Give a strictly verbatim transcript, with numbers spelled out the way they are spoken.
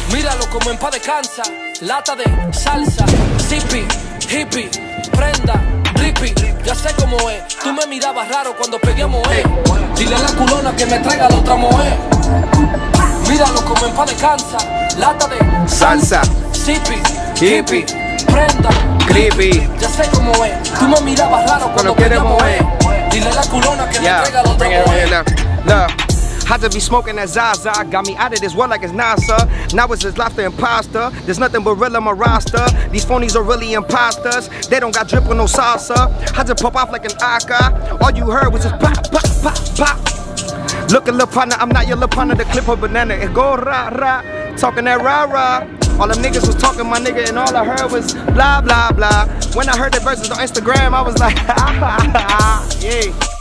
Míralo como en paz descansa. Lata de salsa, zippy, hippie, prenda, drippy. Ya sé cómo es. Tú me mirabas raro cuando pegué a moe. Dile a la culona que me traiga la otra moe. Míralo como en paz descansa. Lata de salsa, zippy, hippie, prenda, drippy. Ya sé cómo es. Tú me mirabas raro cuando pegué a moe. Dile a la culona que Yeah, me traiga la otra bring it moe. in now. Look, I just be smoking that Zaza. Got me out of this world like it's NASA. Now it's just laughter imposter. There's nothing but real on my roster. These phonies are really imposters. They don't got drip with no salsa. I just pop off like an aka. All you heard was just pop, pop, pop, pop. Look a little partner, I'm not your little partner. The clip of banana, it go rah, rah. Talking that rah, rah. All them niggas was talking my nigga and all I heard was blah, blah, blah. When I heard the verses on Instagram, I was like, ha, ha, ha, yeah.